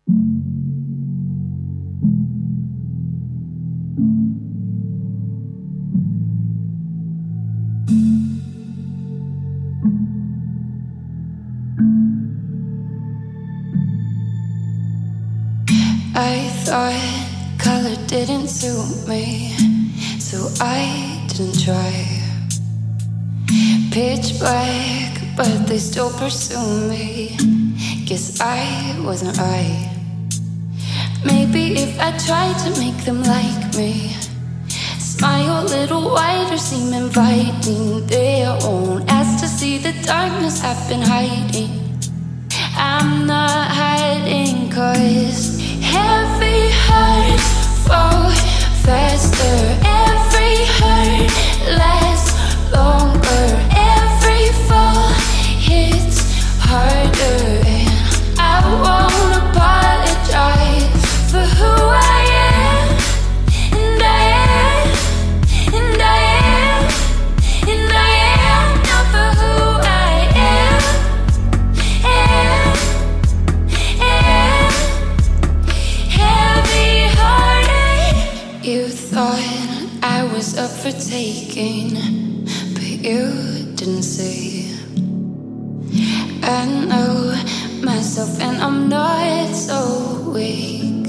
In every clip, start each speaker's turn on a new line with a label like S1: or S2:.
S1: I thought color didn't suit me, so I didn't try. Pitch black, but they still pursue me. Guess I wasn't right. Maybe if I tried to make them like me, smile a little wider, seem inviting, they won't ask to see the darkness I've been hiding. I'm not hiding, 'cause heavy hearts fall faster. Every hurt lasts longer. Every fall hits harder. And I won't apologize for who I am. And I am, and I am, and I am not for who I am. Heavy hearted. You thought I was up for taking, but you didn't see. I know myself and I'm not so weak.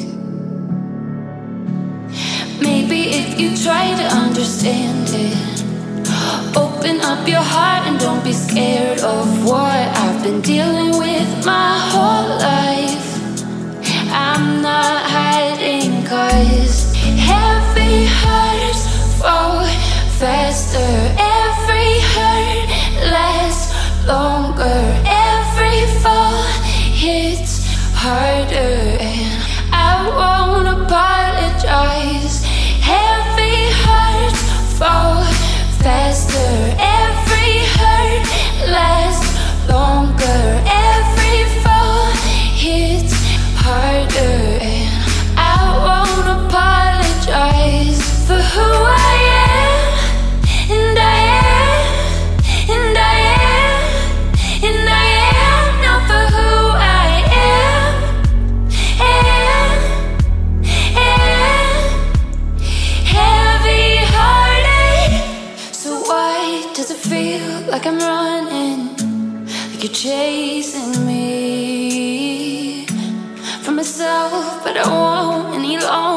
S1: Maybe if you try to understand it, open up your heart and don't be scared of what I've been dealing with my whole life. I'm not hiding, 'cause heavy hearts fall faster. Every hurt lasts longer. Every fall hits harder. And I won't apologize. Heavy hearts fall faster. Every hurt lasts longer. Every fall hits harder. And I won't apologize for who I am. And I am, and I am, and I am not for who I am. Heavy hearted. So why does it feel like I'm running, like you're chasing me from myself, but I won't any longer.